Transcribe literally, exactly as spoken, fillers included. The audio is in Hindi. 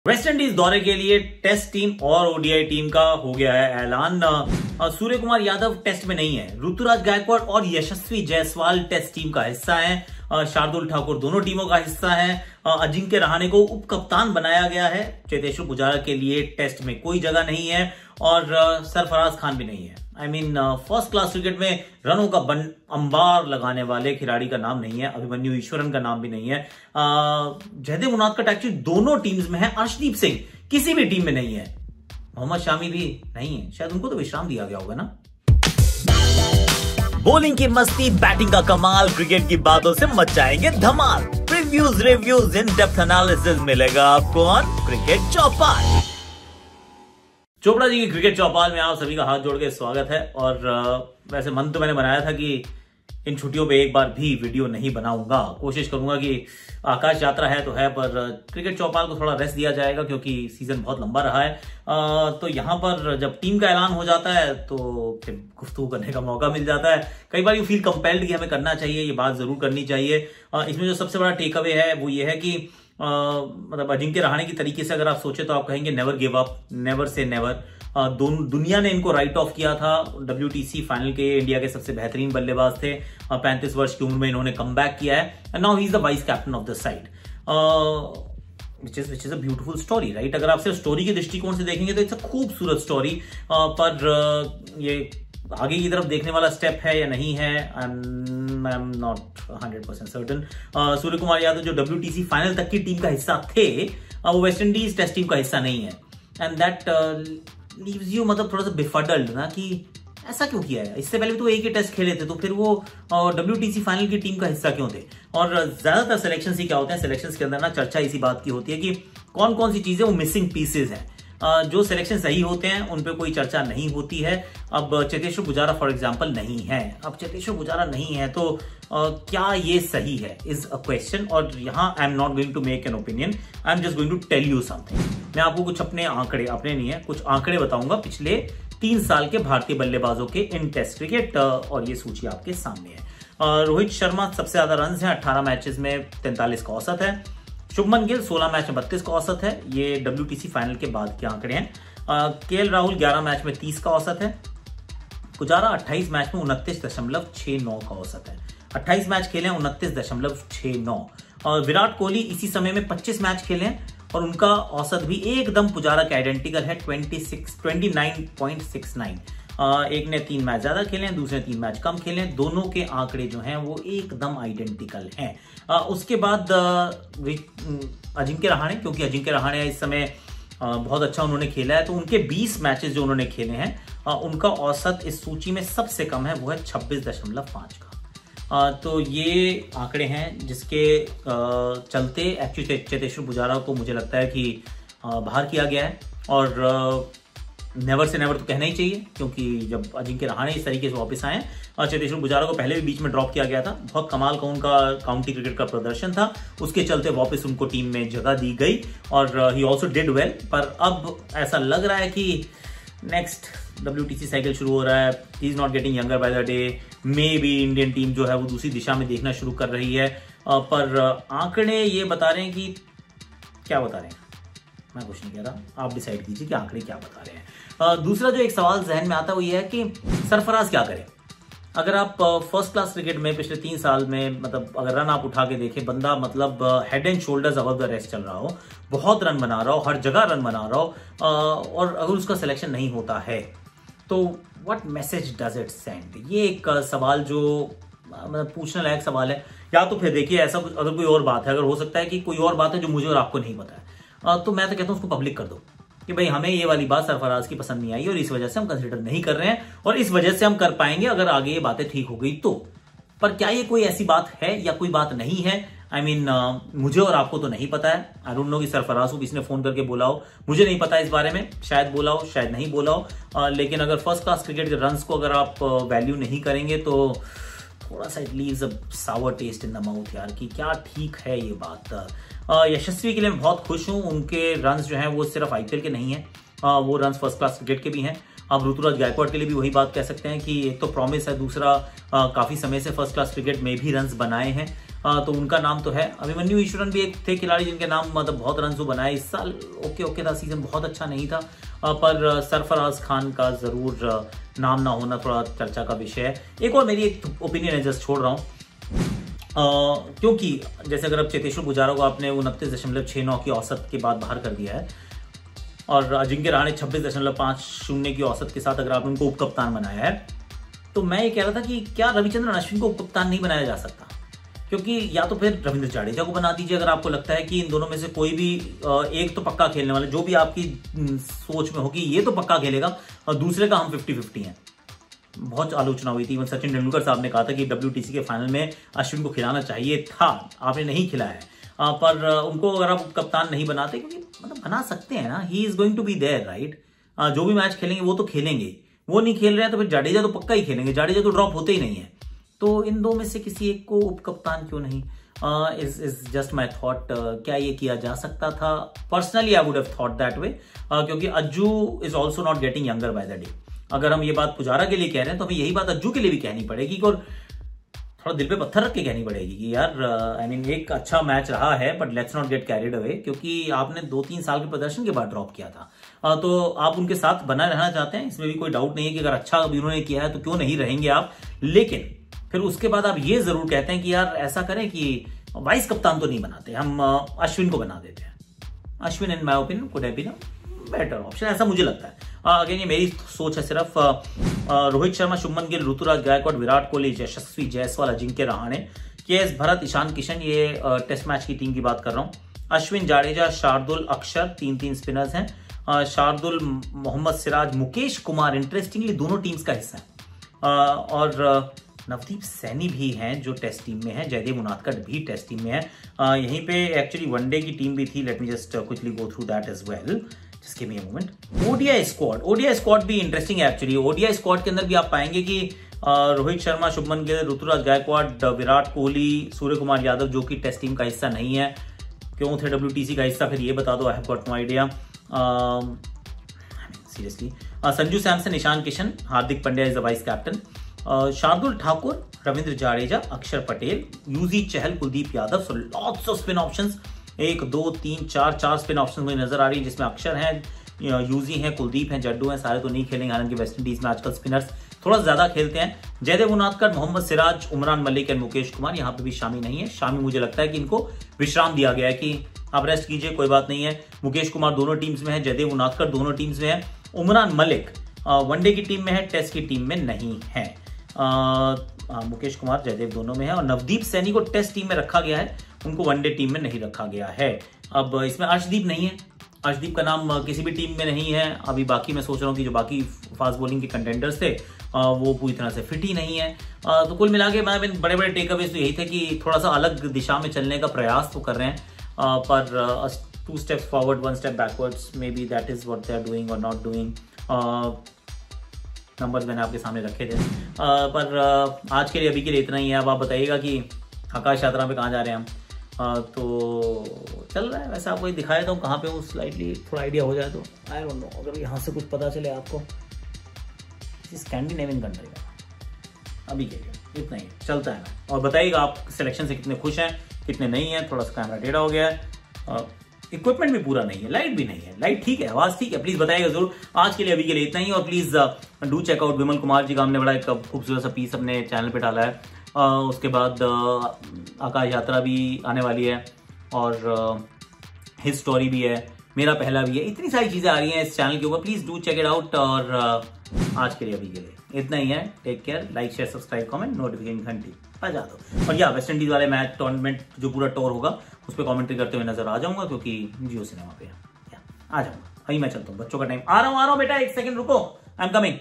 वेस्ट इंडीज दौरे के लिए टेस्ट टीम और ओडीआई टीम का हो गया है ऐलान। सूर्य कुमार यादव टेस्ट में नहीं है, ऋतुराज गायकवाड़ और यशस्वी जायसवाल टेस्ट टीम का हिस्सा हैं, शार्दुल ठाकुर दोनों टीमों का हिस्सा हैं। अजिंक्य रहाणे को उप कप्तान बनाया गया है। चेतेश्वर पुजारा के लिए टेस्ट में कोई जगह नहीं है और सरफराज खान भी नहीं है। I mean first class cricket में रनों का अंबार लगाने वाले खिलाड़ी का नाम नहीं है। अभिमन्यु ईश्वरन का नाम भी नहीं है। जयदेव उनादकट एक्चुअली दोनों टीम्स में है। अर्शदीप सिंह किसी भी टीम में नहीं है। मोहम्मद शामी भी नहीं है, शायद उनको तो विश्राम दिया गया होगा ना। बॉलिंग की मस्ती, बैटिंग का कमाल, क्रिकेट की बातों से मचाएंगे धमाल। Previews, reviews, in depth analysis मिलेगा आपको ऑन क्रिकेट चौपाल। चोपड़ा जी की क्रिकेट चौपाल में आप सभी का हाथ जोड़ के स्वागत है। और वैसे मन तो मैंने बनाया था कि इन छुट्टियों पे एक बार भी वीडियो नहीं बनाऊंगा। कोशिश करूंगा कि आकाश यात्रा है तो है, पर क्रिकेट चौपाल को थोड़ा रेस्ट दिया जाएगा क्योंकि सीजन बहुत लंबा रहा है। आ, तो यहाँ पर जब टीम का ऐलान हो जाता है तो फिर गुफ्तगू करने का मौका मिल जाता है। कई बार यू फील कंपेल्ड कि हमें करना चाहिए, ये बात जरूर करनी चाहिए। आ, इसमें जो सबसे बड़ा टेक अवे है वो ये है कि Uh, मतलब अजिंक्य रहाणे की तरीके से अगर आप सोचे तो आप कहेंगे नेवर गिव अप, नेवर से नेवर। दोनों दुनिया ने इनको राइट ऑफ किया था। डब्ल्यूटीसी फाइनल के इंडिया के सबसे बेहतरीन बल्लेबाज थे। पैंतीस वर्ष की उम्र में इन्होंने कम बैक किया है and now he is the vice captain of the side, which is which is a beautiful story, right. अगर आप सिर्फ स्टोरी के दृष्टिकोण से देखेंगे तो इट्स अ खूबसूरत स्टोरी, uh, पर uh, ये आगे की तरफ देखने वाला स्टेप है या नहीं है, I am not hundred percent certain. Surya Kumar Yadav जो डब्ल्यूटीसी फाइनल तक की टीम का हिस्सा थे, uh, वो वेस्ट इंडीज टेस्ट टीम का हिस्सा नहीं है एंड दैट लीव्स यू मतलब थोड़ा सा बेफडल्ड ना कि ऐसा क्यों किया है। इससे पहले तो एक ही टेस्ट खेले थे तो फिर वो डब्ल्यूटीसी uh, फाइनल की टीम का हिस्सा क्यों थे। और ज्यादातर सिलेक्शन ही क्या होते हैं, सिलेक्शन के अंदर ना चर्चा इसी बात की होती है कि कौन कौन सी चीजें वो मिसिंग पीसेज हैं। Uh, जो सिलेक्शन सही होते हैं उन पे कोई चर्चा नहीं होती है। अब चेतेश्वर पुजारा फॉर एग्जांपल नहीं है। अब चेतेश्वर पुजारा नहीं है तो uh, क्या ये सही है इज अ क्वेश्चन। और यहाँ I am not going to make an opinion, I am just going to tell you something. मैं आपको कुछ अपने आंकड़े, अपने नहीं है, कुछ आंकड़े बताऊंगा पिछले तीन साल के भारतीय बल्लेबाजों के इन टेस्ट क्रिकेट, और ये सूची आपके सामने है। uh, रोहित शर्मा सबसे ज्यादा रन है, अट्ठारह मैचेस में तैंतालीस का औसत है। शुभमन गिल सोलह मैच में बत्तीस का औसत है, ये डब्ल्यूटीसी फाइनल के बाद के आंकड़े हैं। केएल राहुल ग्यारह मैच में तीस का औसत है। पुजारा अट्ठाईस मैच में उनतीस दशमलव छह नौ का औसत है। अट्ठाईस मैच खेले हैं, उनतीस दशमलव छह नौ। और विराट कोहली इसी समय में पच्चीस मैच खेले हैं और उनका औसत भी एकदम पुजारा का आइडेंटिकल है, उनतीस पॉइंट सिक्स नाइन। एक ने तीन मैच ज्यादा खेले हैं, दूसरे तीन मैच कम खेले हैं। दोनों के आंकड़े जो हैं वो एकदम आइडेंटिकल हैं। उसके बाद अजिंक्य रहाणे, क्योंकि अजिंक्य रहाणे इस समय बहुत अच्छा उन्होंने खेला है तो उनके बीस मैचेस जो उन्होंने खेले हैं उनका औसत इस सूची में सबसे कम है, वो है छब्बीस दशमलव पांच का। तो ये आंकड़े हैं जिसके चलते एक्चुअली चेतेश्वर पुजारा को मुझे लगता है कि बाहर किया गया है। और नेवर से नेवर तो कहना ही चाहिए क्योंकि जब अजिंक्य रहाणे इस तरीके से वापस आए और चेतेश्वर पुजारा को पहले भी बीच में ड्रॉप किया गया था, बहुत कमाल का उनका काउंटी क्रिकेट का प्रदर्शन था, उसके चलते वापस उनको टीम में जगह दी गई और ही आल्सो डिड वेल। पर अब ऐसा लग रहा है कि नेक्स्ट डब्ल्यूटीसी साइकिल शुरू हो रहा है, he is not getting younger by the day. Maybe Indian team जो है वो दूसरी दिशा में देखना शुरू कर रही है। पर आंकड़े ये बता रहे हैं कि क्या बता रहे हैं, मैं कुछ नहीं कह रहा, आप डिसाइड कीजिए कि आंकड़े क्या बता रहे हैं। आ, दूसरा जो एक सवाल जहन में आता है वो ये है कि सरफराज क्या करे। अगर आप फर्स्ट क्लास क्रिकेट में पिछले तीन साल में मतलब अगर रन आप उठा के देखें, बंदा मतलब head and shoulders above the rest चल रहा हो, बहुत रन बना रहा हो, हर जगह रन बना रहा हो, आ, और अगर उसका सिलेक्शन नहीं होता है तो what message does it send. ये एक सवाल जो मतलब पूछने लायक सवाल है। या तो फिर देखिए ऐसा कुछ, अगर कोई और बात है, अगर हो सकता है कि कोई और बात है जो मुझे और आपको नहीं पता है, तो मैं तो कहता हूं उसको पब्लिक कर दो कि भाई हमें ये वाली बात सरफराज की पसंद नहीं आई और इस वजह से हम कंसीडर नहीं कर रहे हैं और इस वजह से हम कर पाएंगे अगर आगे ये बातें ठीक हो गई तो। पर क्या ये कोई ऐसी बात है या कोई बात नहीं है, I I mean mean, uh, मुझे और आपको तो नहीं पता है। आई डोंट नो कि सरफराज को किसने फोन करके बोला हो, मुझे नहीं पता इस बारे में, शायद बोला हो शायद नहीं बोला हो। uh, लेकिन अगर फर्स्ट क्लास क्रिकेट के रन्स को अगर आप वैल्यू uh, नहीं करेंगे तो थोड़ा सा it leaves a sour taste in the mouth यार, कि क्या ठीक है ये बात। uh, यशस्वी के लिए मैं बहुत खुश हूं, उनके रन्स जो हैं वो सिर्फ आईपीएल के नहीं है, uh, वो रन्स फर्स्ट क्लास क्रिकेट के भी हैं। अब ऋतुराज गायकवाड़ के लिए भी वही बात कह सकते हैं कि एक तो प्रॉमिस है, दूसरा आ, काफी समय से फर्स्ट क्लास क्रिकेट में भी रन्स बनाए हैं। तो उनका नाम तो है। अभिमन्यु ईश्वरन भी एक थे खिलाड़ी जिनके नाम मतलब बहुत रन बनाए इस साल। ओके ओके था, सीजन बहुत अच्छा नहीं था, पर सरफराज खान का जरूर नाम ना होना थोड़ा चर्चा का विषय है। एक और मेरी एक ओपिनियन है, जस्ट छोड़ रहा हूँ, क्योंकि जैसे अगर अब चेतेश्वर पुजारा को आपने उनतीस दशमलव छह नौ की औसत के बाद बाहर कर दिया है और अजिंक्य रहाणे छब्बीस दशमलव पांच शून्य की औसत के साथ अगर आपने उनको उपकप्तान बनाया है, तो मैं ये कह रहा था कि क्या रविचंद्रन अश्विन को उपकप्तान नहीं बनाया जा सकता? क्योंकि या तो फिर रविंद्र जडेजा को बना दीजिए अगर आपको लगता है कि इन दोनों में से कोई भी एक तो पक्का खेलने वाला, जो भी आपकी सोच में होगी ये तो पक्का खेलेगा और दूसरे का हम फिफ्टी फिफ्टी हैं। बहुत आलोचना हुई थी, सचिन तेंदुलकर साहब ने कहा था कि डब्ल्यूटीसी के फाइनल में अश्विन को खिलाना चाहिए था, आपने नहीं खिलाया है, पर उनको अगर आप कप्तान नहीं बनाते, क्योंकि मतलब बना सकते हैं ना, he is going to be there right. जो भी मैच खेलेंगे वो तो खेलेंगे, वो नहीं खेल रहे हैं तो फिर जाडेजा तो पक्का ही खेलेंगे, जाडेजा तो ड्रॉप होते ही नहीं है। तो इन दो में से किसी एक को उपकप्तान क्यों नहीं? Is is just my thought. क्या ये किया जा सकता था? Personally I would have thought that way, क्योंकि Ajju is also not getting younger by the day. अगर हम ये बात पुजारा के लिए कह रहे हैं तो हमें यही बात अज्जू के लिए भी कहनी पड़ेगी और थोड़ा दिल पे पत्थर रख के कहनी पड़ेगी कि यार आई मीन एक अच्छा मैच रहा है but let's not get carried away, क्योंकि आपने दो तीन साल के प्रदर्शन के बाद ड्रॉप किया था। आ, तो आप उनके साथ बना रहना चाहते हैं, इसमें भी कोई डाउट नहीं है कि अगर अच्छा उन्होंने किया है तो क्यों नहीं रहेंगे आप। लेकिन फिर उसके बाद आप ये जरूर कहते हैं कि यार ऐसा करें कि वाइस कप्तान तो नहीं बनाते, हम अश्विन को बना देते हैं। Ashwin in my opinion could have been a better option, ऐसा मुझे लगता है। अगेन ये मेरी सोच है सिर्फ। रोहित शर्मा, शुभमन गिल, ऋतुराज गायकवाड़, विराट कोहली, यशस्वी जायसवाल, अजिंक्य रहाणे, के एस भरत, ईशान किशन, ये टेस्ट मैच की टीम की बात कर रहा हूँ। अश्विन, जाडेजा, शार्दुल, अक्षर, तीन तीन स्पिनर्स हैं। शार्दुल, मोहम्मद सिराज, मुकेश कुमार इंटरेस्टिंगली दोनों टीम्स का हिस्सा है। और नवदीप सैनी भी हैं जो टेस्ट टीम में है, जयदेव उनादकट भी टेस्ट टीम में है। uh, यहीं पे एक्चुअली वनडे की टीम भी थी, let me just quickly go through that as well, just give me a moment. ODI squad, ODI squad भी इंटरेस्टिंग है एक्चुअली। ओडीआई स्क्वाड के अंदर भी आप पाएंगे कि uh, रोहित शर्मा, शुभमन गिल, ऋतुराज गायकवाड़, विराट कोहली, सूर्य कुमार यादव जो कि टेस्ट टीम का हिस्सा नहीं है। क्यों थे डब्ल्यूटीसी का हिस्सा, फिर ये बता दो, I have got no idea seriously. Sanju Samson, Ishan Kishan, Hardik Pandya is the vice captain. Uh, Shardul Thakur, Ravindra Jadeja, Axar Patel, Yuzi Chahal, Kuldeep Yadav. So lots of spin options, एक दो तीन चार चार स्पिन ऑप्शंस मुझे नजर आ रही है, जिसमें अक्षर हैं, यूजी हैं, कुलदीप हैं, जड्डू हैं। सारे तो नहीं खेलेंगे, हालांकि वेस्ट इंडीज में आजकल स्पिनर्स थोड़ा ज्यादा खेलते हैं। जयदेव उनादकट, मोहम्मद सिराज, उमरान मलिक एंड मुकेश कुमार यहाँ पे भी शामी नहीं है। शामी मुझे लगता है कि इनको विश्राम दिया गया है कि आप रेस्ट कीजिए, कोई बात नहीं है। मुकेश कुमार दोनों टीम्स में है, जयदेव उनादकट दोनों टीम्स में है, उमरान मलिक वनडे की टीम में है, टेस्ट की टीम में नहीं है। आ, मुकेश कुमार, जयदेव दोनों में है। और नवदीप सैनी को टेस्ट टीम में रखा गया है, उनको वनडे टीम में नहीं रखा गया है। अब इसमें अर्शदीप नहीं है, अर्शदीप का नाम किसी भी टीम में नहीं है। अभी बाकी मैं सोच रहा हूँ कि जो बाकी फास्ट बॉलिंग के कंटेंडर्स थे वो पूरी तरह से फिट ही नहीं है। तो कुल मिला के मैं बड़े बड़े टेक अवेज तो यही थे कि थोड़ा सा अलग दिशा में चलने का प्रयास तो कर रहे हैं, पर two steps forward one step backwards, maybe that is what they are doing और नॉट डूइंग। नंबर्स मैंने आपके सामने रखे थे, आ, पर आ, आज के लिए अभी के लिए इतना ही है। अब आप बताइएगा कि आकाश यात्रा पे कहाँ जा रहे हैं हम। आ, तो चल रहा है, वैसे आपको ये दिखाया था कहाँ पे हूँ, स्लाइटली थोड़ा आइडिया हो जाए तो। आई डोंट नो, अगर यहाँ से कुछ पता चले आपको। स्कैंडिनेवियन कंट्री का अभी के लिए इतना ही चलता है। और बताइएगा आप सिलेक्शन से कितने खुश हैं, कितने नहीं है। थोड़ा सा कैमरा टेढ़ा हो गया है, इक्विपमेंट भी पूरा नहीं है, लाइट भी नहीं है। लाइट ठीक है, आवाज ठीक है, प्लीज बताइएगा जरूर। आज के लिए अभी के लिए इतना ही, और please do check out Vimal Kumar ji का हमने बड़ा एक खूबसूरत सा पीस अपने चैनल पे डाला है। uh, उसके बाद uh, आकाश यात्रा भी आने वाली है, और हिज uh, स्टोरी भी है, मेरा पहला भी है। इतनी सारी चीजें आ रही हैं इस चैनल के ऊपर, please do check it out. और uh, आज के लिए अभी के लिए इतना ही है। Take care, like share subscribe comment, notification घंटी बजा दो। और या वेस्ट इंडीज वाले मैच टूर्नामेंट जो पूरा टूर होगा उस पर कमेंट्री करते हुए नजर आ जाऊंगा, क्योंकि जियो सिनेमा पे आ जाऊंगा। अभी मैं चलता हूँ, बच्चों का टाइम। आ रहा हूँ आ रहा हूँ बेटा, एक सेकंड रुको, आई एम कमिंग।